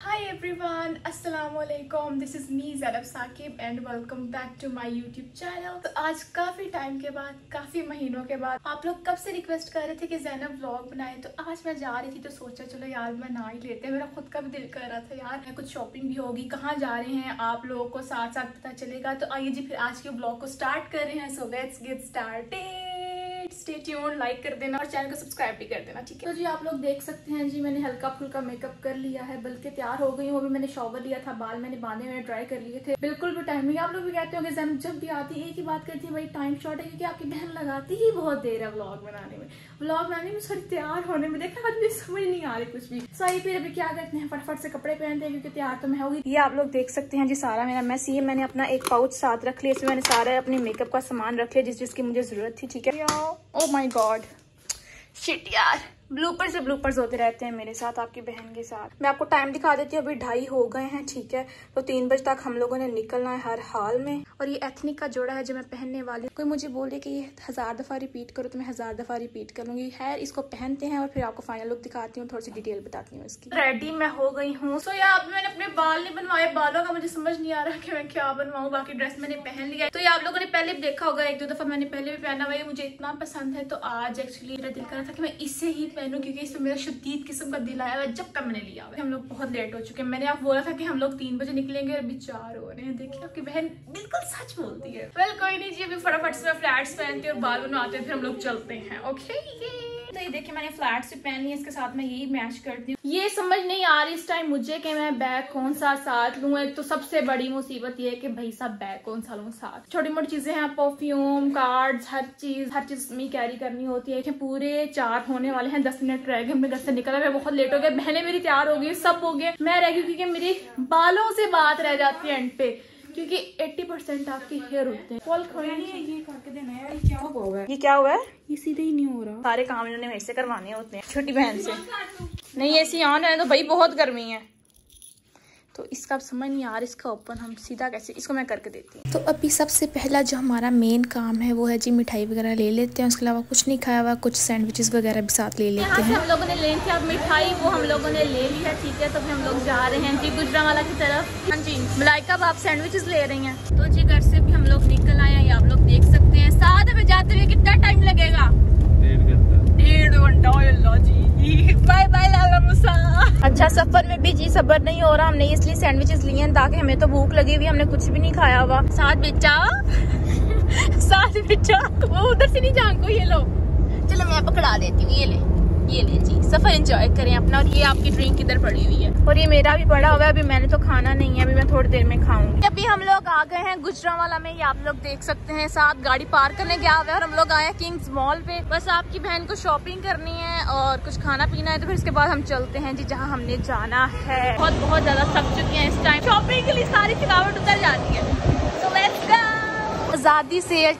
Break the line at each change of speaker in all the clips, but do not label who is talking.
Hi everyone, Assalamualaikum. This is me Zainab Saqib and welcome back to my YouTube channel. तो आज काफ़ी time के बाद, काफ़ी महीनों के बाद आप लोग कब से रिक्वेस्ट कर रहे थे कि ज़ैनब व्लॉग बनाए, तो आज मैं जा रही थी तो सोचा चलो यार बना ही लेते हैं। मेरा खुद का भी दिल कर रहा था यार, कुछ शॉपिंग भी होगी, कहाँ जा रहे हैं आप लोगों को साथ साथ पता चलेगा। तो आइए जी फिर आज के व्लॉग को स्टार्ट कर रहे हैं। So let's get started. Stay tuned, like कर देना और चैनल को सब्सक्राइब भी कर देना, ठीक है। तो जी आप लोग देख सकते हैं जी मैंने हल्का फुल्का मेकअप कर लिया है, बल्कि तैयार हो गई हूँ। अभी मैंने शॉवर लिया था, बाल मैंने बांधे हुए ड्राई कर लिए थे, बिल्कुल भी टाइम नहीं। आप लोग भी कहते हो कि ज़ैनब जब भी आती है एक ही बात करती है, भाई टाइम शॉर्ट है, क्योंकि आपकी बहन लगाती ही बहुत देर है व्लॉग बनाने में सॉरी तैयार होने में। देखा मुझे समझ नहीं आ रही कुछ भी। सही फिर अभी क्या करते हैं, फटाफट से कपड़े पहनते हैं क्योंकि तैयार तो मैं होगी। ये आप लोग देख सकते हैं जी सारा मेरा मैस, ये मैंने अपना एक पाउच साथ रख लिया, इसमें मैंने सारा अपने मेकअप का सामान रख लिया जिसकी मुझे जरूरत थी, ठीक है। ओह माय गॉड शिट यार, ब्लूपर्स होते रहते हैं मेरे साथ, आपकी बहन के साथ। मैं आपको टाइम दिखा देती हूँ, अभी 2:30 हो गए हैं, ठीक है। तो 3 बजे तक हम लोगों ने निकलना है हर हाल में। और ये एथनिक का जोड़ा है जो मैं पहनने वाली हूँ। कोई मुझे बोले कि ये 1000 दफा रिपीट करो तो मैं 1000 दफा रिपीट करूंगी। खैर इसको पहनते हैं और फिर आपको फाइनल लुक दिखाती हूँ, थोड़ी सी डिटेल बताती हूँ इसकी। रेडी मैं हो गई हूँ। सो यार अब मैंने अपने बाल नहीं बनवाए, बालों का मुझे समझ नहीं आ रहा कि मैं क्या बनवाऊँ। बाकी ड्रेस मैंने पहन लिया। तो ये आप लोगों ने पहले भी देखा होगा, 1-2 दफा मैंने पहले भी पहना हुआ है, मुझे इतना पसंद है। तो आज एक्चुअली मेरा दिल कर रहा था कि मैं इससे ही पहनूं, क्योंकि इसमें मेरा शदीद किस्म का दिल आया हुआ जब का मैंने लिया हुआ। हम लोग बहुत लेट हो चुके हैं। मैंने आप बोला था कि हम लोग 3 बजे निकलेंगे, अभी 4 हो रहे हैं। देखिए आपकी बहन बिल्कुल सच बोलती है। वेल कोई नहीं जी, अभी फटाफट से फ्लैट्स पहनते हैं और बाल बनवाते हैं, फिर हम लोग चलते हैं। ओके तो ये देखिए मैंने फ्लैट्स भी पहन ली है, इसके साथ मैं यही मैच करती हूँ। ये समझ नहीं आ रही इस टाइम मुझे कि मैं बैग कौन सा साथ लूँ। एक तो सबसे बड़ी मुसीबत ये है कि भाई साहब बैग कौन सा लूँ साथ। छोटी मोटी चीजें हैं, परफ्यूम, कार्ड्स, हर चीज में कैरी करनी होती है। पूरे 4 होने वाले हैं, 10 मिनट रह गए, मैं घर से निकला, मैं बहुत लेट हो गया। बहनें मेरी तैयार हो गई, सब हो गए, मैं रह गई क्योंकि मेरी बालों से बात रह जाती है एंड पे, क्योंकि 80% आपके हेयर होते हैं। कॉल खोई नहीं है, ये करके देना यार। ये क्या हुआ है, ये क्या हुआ है, ये सीधे ही नहीं हो रहा। सारे काम इन्होंने मेरे से करवाने होते हैं, छोटी बहन से। नहीं ऐसी ऑन है तो भाई बहुत गर्मी है, तो इसका अब समझ नहीं आ रहा, इसका ओपन हम सीधा कैसे, इसको मैं करके देती हूँ। तो अभी सबसे पहला जो हमारा मेन काम है वो है जी मिठाई वगैरह ले लेते हैं। उसके अलावा कुछ नहीं खाया हुआ, कुछ सैंडविचेस वगैरह भी साथ ले लेते हैं। हम लोगों ने ले थी अब मिठाई, वो हम लोगों ने ले ली है, ठीक है। तो हम लोग जा रहे हैं जी गुजरांवाला की तरफ। हाँ जी मलाइका आप सैंडविचेस ले रही हैं। तो जी घर से भी हम लोग निकल आए हैं, आप लोग देख सकते हैं। साथ में जाते हुए कितना टाइम लगेगा, 1.5 घंटा जी। बाय बाय लाला मुसा। अच्छा सफर में भी जी सब्र नहीं हो रहा, हमने इसलिए सैंडविचेस लिए हैं ताकि हमें तो भूख लगी हुई, हमने कुछ भी नहीं खाया हुआ। साथ बेचा वो उधर से नहीं जान को, ये लो चलो मैं पकड़ा देती हूँ, ये ले जी। सफर एंजॉय करें अपना। और ये आपकी ड्रिंक इधर पड़ी हुई है और ये मेरा भी पड़ा हुआ है। अभी मैंने तो खाना नहीं है, अभी मैं थोड़ी देर में खाऊंगी। अभी हम लोग आ गए हैं गुजरांवाला में, ये आप लोग देख सकते हैं। साथ गाड़ी पार्क करने गया हुआ है और हम लोग आए हैं किंग्स मॉल पे। बस आपकी बहन को शॉपिंग करनी है और कुछ खाना पीना है, तो फिर इसके बाद हम चलते हैं जी जहाँ हमने जाना है। बहुत ज्यादा थक चुके हैं इस टाइम, शॉपिंग के लिए सारी थकावट उतर जाती है। So let's go। आजादी सेल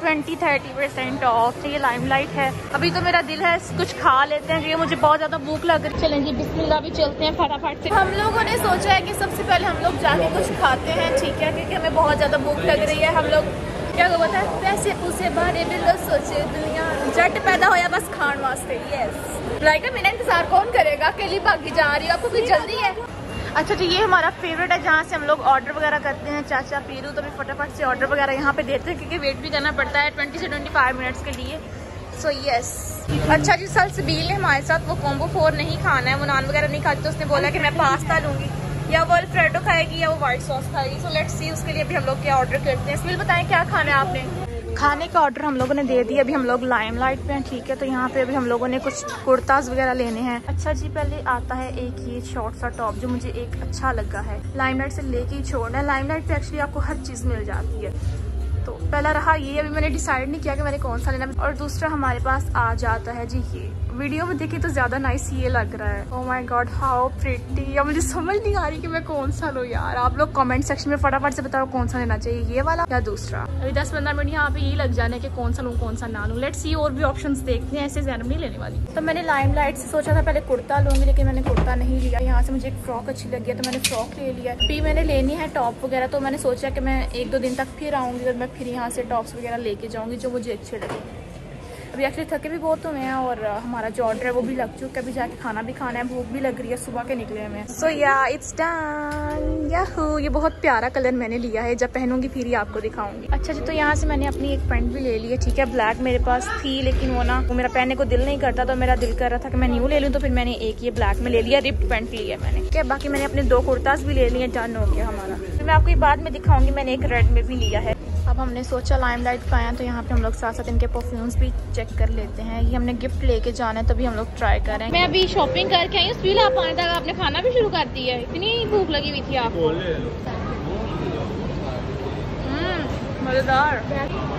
20-30% ऑफ। ये लाइमलाइट है। अभी तो मेरा दिल है कुछ खा लेते हैं क्योंकि मुझे बहुत ज्यादा भूख लग रही है। चलें जी बिस्मिल्लाह, भी चलते हैं फटाफट से। हम लोगों ने सोचा है कि सबसे पहले हम लोग जाके कुछ खाते हैं, ठीक है, क्योंकि हमें बहुत ज्यादा भूख लग रही है। हम लोग क्या होता है, पैसे पूसे बारे में सोचे दुनिया जट पैदा होया बस खान वास्ते। यस लाइका मेरा इंतजार कौन करेगा, अकेली भागी जा रही है, आपको कोई जल्दी है। अच्छा जी ये हमारा फेवरेट है जहाँ से हम लोग ऑर्डर वगैरह करते हैं, चाचा पीरू। तो भी फटाफट से ऑर्डर वगैरह यहाँ पे देते हैं क्योंकि वेट भी करना पड़ता है 20 से 25 मिनट्स के लिए। सो यस अच्छा जी सलसबील ने हमारे साथ वो कॉम्बो 4 नहीं खाना है, वो नान वगैरह नहीं खाती, तो उसने बोला कि मैं पास्ता लूंगी, या वो अल्फ्रेडो खाएगी या वो व्हाइट सॉस खाएगी। सो लेट्स सी उसके लिए अभी हम लोग क्या ऑर्डर करते हैं। इसमें बताएं क्या खाना है आपने। खाने का ऑर्डर हम लोगों ने दे दिया, अभी हम लोग लाइमलाइट पे हैं, ठीक है। तो यहाँ पे अभी हम लोगों ने कुछ कुर्ताज वगैरह लेने हैं। अच्छा जी पहले आता है एक ये शॉर्ट सा टॉप जो मुझे एक अच्छा लगा है, लाइमलाइट से लेके ही छोड़ना है। लाइमलाइट पे एक्चुअली आपको हर चीज मिल जाती है। तो पहला रहा ये, अभी मैंने डिसाइड नहीं किया कि मैंने कौन सा लेना। और दूसरा हमारे पास आ जाता है जी ये, वीडियो में देखे तो ज्यादा नाइस ये लग रहा है। Oh my God how pretty. या मुझे समझ नहीं आ रही कि मैं कौन सा लूं यार। आप लोग कमेंट सेक्शन में फटाफट से बताओ कौन सा लेना चाहिए, ये वाला या दूसरा। अभी 10-15 मिनट यहाँ पे यही लग जाना है कि कौन सा लूं कौन सा ना लूं। लेट्स सी और भी ऑप्शंस देखते हैं, ऐसे ज़ैनब नहीं लेने वाली। तो मैंने लाइमलाइट से सोचा था पहले कुर्ता लूंगी, लेकिन मैंने कुर्ता नहीं लिया। यहाँ से मुझे एक फ्रॉक अच्छी लगी है तो मैंने फ्रॉक ले लिया। अभी मैंने लेनी है टॉप वगैरह, तो मैंने सोचा कि मैं 1-2 दिन तक फिर आऊंगी और मैं फिर यहाँ से टॉप्स वगैरह लेके जाऊंगी जो मुझे अच्छे लगे। अभी एक्चुअली थके भी बहुत हुए हैं और हमारा जो ऑर्डर है वो भी लग चुका है। अभी जाके खाना भी खाना है, भूख भी लग रही है, सुबह के निकले हमें। सो या इट्स डन। याहू, ये बहुत प्यारा कलर मैंने लिया है, जब पहनूंगी फिर ही आपको दिखाऊंगी। अच्छा जी, तो यहाँ से मैंने अपनी एक पैंट भी ले ली है, ठीक है। ब्लैक मेरे पास थी लेकिन वो मेरा पहनने को दिल नहीं करता, तो मेरा दिल कर रहा था कि मैं न्यू ले लूँ, तो फिर मैंने एक ये ब्लैक में ले लिया, रिप्ड पैंट ली है मैंने, ठीक है। बाकी मैंने अपने 2 कुर्ताज भी ले लिए, डन हो गया हमारा। फिर मैं आपको बाद में दिखाऊंगी, मैंने एक रेड में भी लिया है। अब हमने सोचा लाइमलाइट का आया तो यहाँ पे हम लोग साथ साथ इनके परफ्यूम्स भी चेक कर लेते हैं। ये हमने गिफ्ट लेके जाना है, तभी हम लोग ट्राई कर रहे हैं। मैं अभी शॉपिंग करके आई हूँ, आप आने तक आपने खाना भी शुरू कर दिया है, इतनी भूख लगी हुई थी आपको। मजेदार।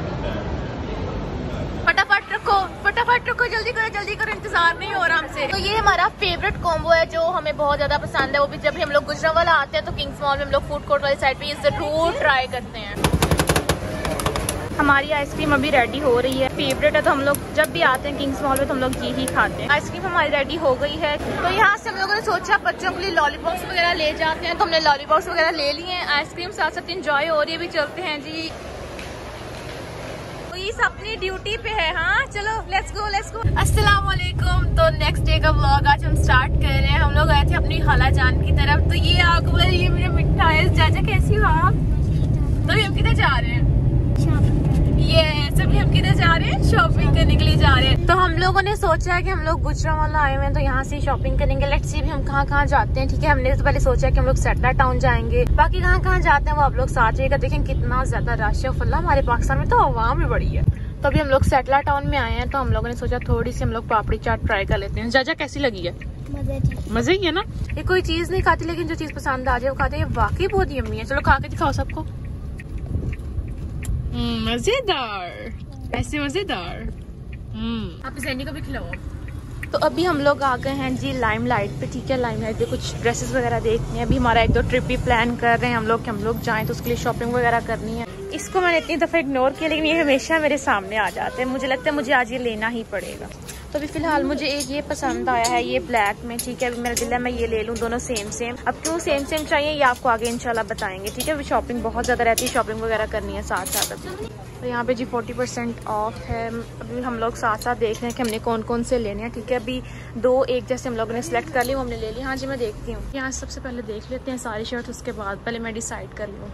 फटाफट रखो, जल्दी करो, इंतजार नहीं हो रहा हमसे। तो ये हमारा फेवरेट कॉम्बो है जो हमें बहुत ज्यादा पसंद है। वो भी जब भी हम लोग गुजरांवाला आते हैं तो किंग्स मॉल में हम लोग फूड कोर्ट वाली साइड पे ये जरूर ट्राई करते हैं। हमारी आइसक्रीम अभी रेडी हो रही है, फेवरेट है, तो हम लोग जब भी आते हैं किंग्स मॉल में तो हम लोग यही खाते हैं। आइसक्रीम हमारी रेडी हो गई है, तो यहाँ से हम लोगों ने सोचा बच्चों के लिए लॉलीपॉप्स वगैरह ले जाते हैं, तो हमने लॉलीपॉप्स वगैरह ले लिए हैं। आइसक्रीम साथ साथ इंजॉय हो रही है। अभी चलते हैं जी, अपनी ड्यूटी पे है। हाँ चलो, लेट्स गो। अस्सलाम वालेकुम। तो नेक्स्ट डे का व्लॉग आज हम स्टार्ट कर रहे हैं। हम लोग आए थे अपनी खाला जान की तरफ, तो ये आपको बोला, ये मेरा मिठा है। चाचा कैसी हो आप? तो हम किधर जा रहे हैं? ये सभी हम किधर जा रहे हैं? शॉपिंग करने के लिए जा रहे हैं। तो हम लोगों ने सोचा है कि हम लोग गुजरांवाला आए हुए हैं तो यहाँ से शॉपिंग करेंगे। लेट्स सी भी हम कहाँ जाते हैं, ठीक है। हमने तो पहले सोचा है कि हम लोग सेटलर टाउन जाएंगे, बाकी कहाँ जाते हैं वो आप लोग साथ जाइएगा। देखें कितना ज्यादा रश है, फुल्ला हमारे पाकिस्तान में तो आवाम भी बड़ी है। तो अभी हम लोग सेटलर टाउन में आए हैं, तो हम लोगों ने सोचा थोड़ी सी हम लोग पापड़ी चाट ट्राई कर लेते हैं। जाजा कैसी लगी है? मजे ही है ना। ये कोई चीज नहीं खाती लेकिन जो चीज पसंद आ जाए वो खाते हैं। वाकई बहुत यम्मी है। चलो खा के दिखाओ सबको। मजेदार, ऐसे मजेदार। आप ज़ैनी को भी खिलाओ। तो अभी हम लोग आ गए हैं जी लाइमलाइट पे, ठीक है। लाइमलाइट पे कुछ ड्रेसेस वगैरह देखनी है। अभी हमारा 1-2 ट्रिप भी प्लान कर रहे हैं हम लोग कि हम लोग जाएं, तो उसके लिए शॉपिंग वगैरह करनी है। इसको मैंने इतनी दफ़ा इग्नोर किया लेकिन ये हमेशा मेरे सामने आ जाते हैं। मुझे लगता है मुझे आज ये लेना ही पड़ेगा। तो अभी फिलहाल मुझे एक ये पसंद आया है, ये ब्लैक में, ठीक है। अभी मेरा दिल है मैं ये ले लूँ, दोनों सेम। अब क्यों सेम चाहिए ये आपको आगे इंशाल्लाह बताएंगे, ठीक है। अभी शॉपिंग बहुत ज़्यादा रहती है, शॉपिंग वगैरह करनी है साथ साथ। अभी तो यहाँ पे जी 40% ऑफ है। अभी हम लोग साथ साथ देख रहे हैं कि हमने कौन कौन से लेने हैं, ठीक है। अभी 2-1 जैसे हम लोगों ने सिलेक्ट कर ली, वो हमने ले ली। हाँ जी, मैं देखती हूँ। यहाँ सबसे पहले देख लेते हैं सारी शर्ट, उसके बाद पहले मैं डिसाइड कर लूँ।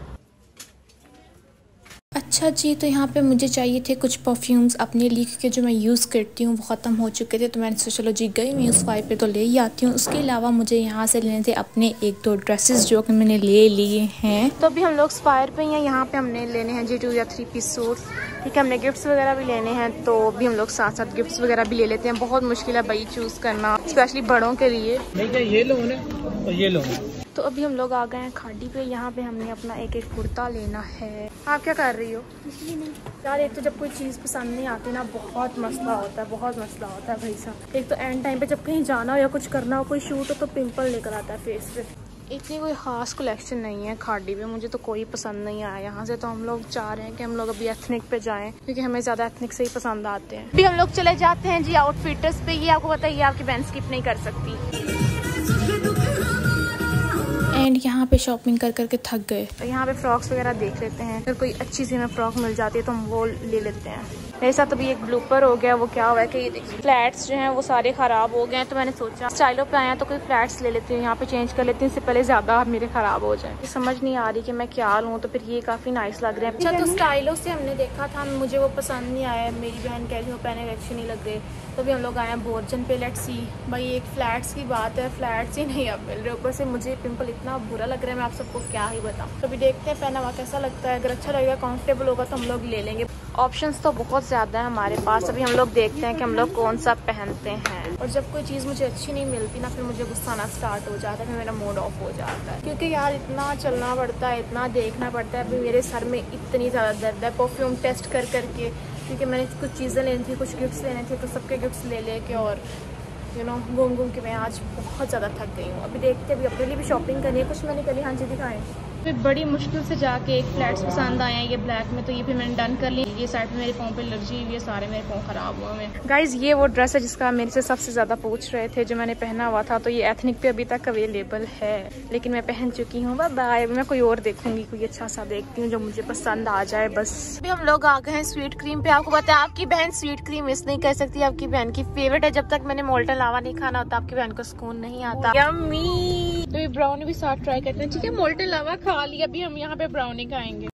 अच्छा जी, तो यहाँ पे मुझे चाहिए थे कुछ परफ्यूम्स अपने लिए, क्योंकि जो मैं यूज़ करती हूँ वो ख़त्म हो चुके थे। तो मैंने सोचा चलो जी गई मैं उस वाइप पे तो ले ही आती हूँ। उसके अलावा मुझे यहाँ से लेने थे अपने 1-2 ड्रेसेस जो कि मैंने ले लिए हैं। तो अभी हम लोग स्पायर पे हैं। यहाँ पे हमने लेने हैं जी 2 या 3 पीस सूट, ठीक है। हमने गिफ्ट्स वगैरह भी लेने हैं, तो अभी हम लोग साथ साथ गिफ्ट्स वगैरह भी ले लेते हैं। बहुत मुश्किल है भाई चूज़ करना, स्पेशली बड़ों के लिए।
ये लो ना और ये लो।
तो अभी हम लोग आ गए हैं खाड़ी पे। यहाँ पे हमने अपना एक कुर्ता लेना है। आप क्या कर रही हो? यार एक तो जब कोई चीज़ पसंद नहीं आती ना, बहुत मसला होता है भाई साहब। एक तो एंड टाइम पे जब कहीं जाना हो या कुछ करना हो, कोई शूट हो, तो पिंपल लेकर आता है फेस पे। इतनी कोई ख़ास कलेक्शन नहीं है खाड़ी पे, मुझे तो कोई पसंद नहीं आया यहाँ से। तो हम लोग चाह रहे हैं कि हम लोग अभी एथनिक पे जाएं, क्योंकि हमें ज़्यादा एथनिक से ही पसंद आते हैं। अभी हम लोग चले जाते हैं जी आउटफिटर्स पे। ये आपको पता है, ये आपकी बहन स्किप नहीं कर सकती। एंड यहाँ पे शॉपिंग करके थक गए, तो यहाँ पे फ्रॉक्स वगैरह देख लेते हैं। अगर कोई अच्छी सी हमें फ्रॉक मिल जाती है तो हम वो ले लेते हैं। मेरे साथ अभी एक ब्लूपर हो गया। वो क्या हुआ है कि ये देखिए फ्लैट्स जो हैं वो सारे ख़राब हो गए हैं, तो मैंने सोचा स्टाइलो पे आया तो कोई फ्लैट्स ले लेती हूँ, यहाँ पे चेंज कर लेती हूँ, इससे पहले ज़्यादा मेरे ख़राब हो जाए। समझ नहीं आ रही कि मैं क्या लूँ, तो फिर ये काफ़ी नाइस लग रहे हैं। अच्छा, तो स्टाइलो से हमने देखा था, मुझे वो पसंद नहीं आया। मेरी बहन कह रही हो पहने अच्छे नहीं लग रहे, तो भी हम लोग आए हैं बोर्जन पे। लेट्स सी भाई, एक फ्लैट्स की बात है, फ्लैट्स ही नहीं अब मिल रहे। ऊपर से मुझे पिंपल इतना बुरा लग रहा है, मैं आप सबको क्या ही बताऊँ। तो अभी देखते हैं पहना हुआ कैसा लगता है। अगर अच्छा लगेगा, कंफर्टेबल होगा तो हम लोग ले लेंगे। ऑप्शंस तो बहुत ज़्यादा है हमारे पास। अभी हम लोग देखते हैं कि हम लोग कौन सा पहनते हैं। और जब कोई चीज़ मुझे अच्छी नहीं मिलती ना, फिर मुझे गुस्सा आना स्टार्ट हो जाता है, फिर मेरा मूड ऑफ हो जाता है। क्योंकि यार इतना चलना पड़ता है, इतना देखना पड़ता है। अभी मेरे सर में इतनी ज़्यादा दर्द है परफ्यूम टेस्ट करके, क्योंकि मैंने कुछ चीज़ें लेनी थी, कुछ गिफ्ट्स लेने थे, तो सबके गिफ्ट्स ले के और घूम के मैं आज बहुत ज़्यादा थक गई हूँ। अभी देखते हैं, अभी अपने लिए भी शॉपिंग करनी है। कुछ मैंने कल हाँ जी दिखाएँ, फिर बड़ी मुश्किल से जाके एक फ्लैट्स पसंद आए हैं ये ब्लैक में, तो ये फिर मैंने डन कर ली। ये साइड में मेरे पाँव पे एलर्जी हुई है, सारे मेरे पाँव खराब हुए हैं। गाइज ये वो ड्रेस है जिसका मेरे से सबसे ज्यादा पूछ रहे थे, जो मैंने पहना हुआ था। तो ये एथनिक पे अभी तक अवेलेबल है, लेकिन मैं पहन चुकी हूँ। बाय, मैं कोई और देखूंगी, कोई अच्छा सा देखती हूँ जो मुझे पसंद आ जाए बस। अभी हम लोग आ गए हैं स्वीट क्रीम पे। आपको पता है आपकी बहन स्वीट क्रीम मिस नहीं कर सकती, आपकी बहन की फेवरेट है। जब तक मैंने मोल्टन लावा नहीं खाना होता आपकी बहन को सुकून नहीं आता। यम्मी। तो ये ब्राउनी भी साथ ट्राई करते हैं, ठीक है। मोल्टन लावा खा लिया, अभी हम यहाँ पे ब्राउनी खाएंगे।